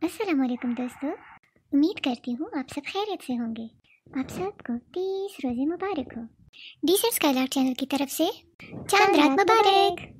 अस्सलाम वालेकुम दोस्तों, उम्मीद करती हूँ आप सब खैरियत से होंगे। आप सबको 30 रोज़े मुबारक हो। डी सेट स्काईलार्क चैनल की तरफ से चांद रात मुबारक।